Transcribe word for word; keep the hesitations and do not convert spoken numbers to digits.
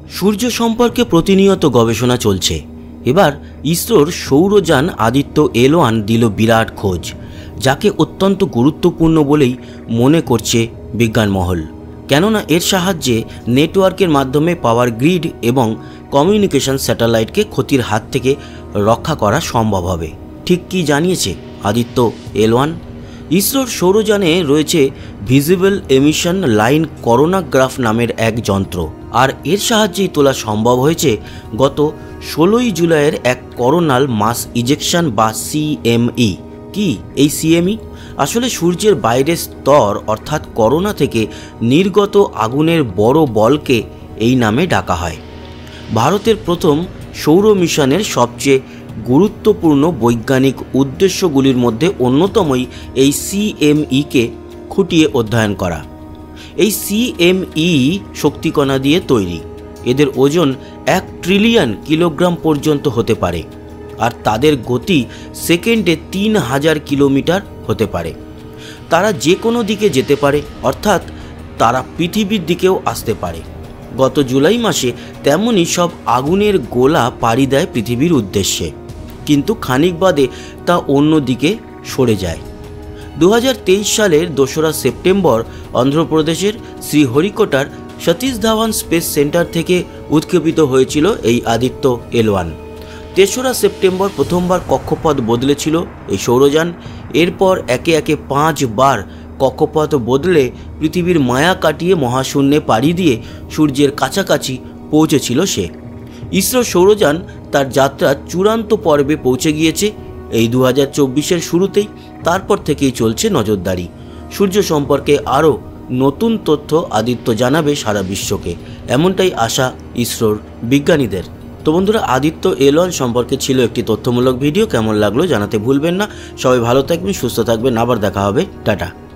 সূর্য সম্পর্কে প্রতিনিয়ত গবেষণা চলছে। এবার ইসরোর সৌরযান আদিত্য এল ওয়ান দিল বিরাট খোঁজ, যাকে অত্যন্ত গুরুত্বপূর্ণ বলেই মনে করছে বিজ্ঞান মহল। কেননা এর সাহায্যে নেটওয়ার্কের মাধ্যমে পাওয়ার গ্রিড এবং কমিউনিকেশন স্যাটেলাইটকে ক্ষতির হাত থেকে রক্ষা করা সম্ভব হবে। ঠিক কি জানিয়েছে আদিত্য এল ওয়ান? ইসরোর সৌরযানে রয়েছে ভিজিবল এমিশন লাইন করোনাগ্রাফ নামের এক যন্ত্র, আর এর সাহায্যেই তোলা সম্ভব হয়েছে গত ষোলোই জুলাইয়ের এক করোনাল মাস ইজেকশন বা সিএমই। কি এই সিএমই? আসলে সূর্যের বাইরের স্তর অর্থাৎ করোনা থেকে নির্গত আগুনের বড় বলকে এই নামে ডাকা হয়। ভারতের প্রথম সৌর মিশনের সবচেয়ে গুরুত্বপূর্ণ বৈজ্ঞানিক উদ্দেশ্যগুলির মধ্যে অন্যতমই এই সিএমইকে খুঁটিয়ে অধ্যয়ন করা। এই সিএমই শক্তিকণা দিয়ে তৈরি। এদের ওজন এক ট্রিলিয়ন কিলোগ্রাম পর্যন্ত হতে পারে, আর তাদের গতি সেকেন্ডে তিন হাজার কিলোমিটার হতে পারে। তারা যে কোনো দিকে যেতে পারে, অর্থাৎ তারা পৃথিবীর দিকেও আসতে পারে। গত জুলাই মাসে তেমনই সব আগুনের গোলা পাড়ি দেয় পৃথিবীর উদ্দেশ্যে, কিন্তু খানিক বাদে তা অন্য দিকে সরে যায়। দু হাজার তেইশ সালের দোসরা সেপ্টেম্বর অন্ধ্রপ্রদেশের শ্রীহরিকোটার সতীশ ধাওয়ান স্পেস সেন্টার থেকে উৎক্ষেপিত হয়েছিল এই আদিত্য এল ওয়ান। তেসরা সেপ্টেম্বর প্রথমবার কক্ষপথ বদলেছিল এই সৌরযান। এরপর একে একে পাঁচবার কক্ষপথ বদলে পৃথিবীর মায়া কাটিয়ে মহাশূন্যে পাড়ি দিয়ে সূর্যের কাছাকাছি পৌঁছেছিল সে। ইসরো সৌরযান তার যাত্রা চূড়ান্ত পর্বে পৌঁছে গিয়েছে এই দু হাজার চব্বিশের শুরুতেই। তারপর থেকেই চলছে নজরদারি। সূর্য সম্পর্কে আরও নতুন তথ্য আদিত্য জানাবে সারা বিশ্বকে, এমনটাই আশা ইসরোর বিজ্ঞানীদের। তো বন্ধুরা, আদিত্য এল ওয়ান সম্পর্কে ছিল একটি তথ্যমূলক ভিডিও। কেমন লাগলো জানাতে ভুলবেন না। সবাই ভালো থাকবেন, সুস্থ থাকবেন। আবার দেখা হবে। টাটা।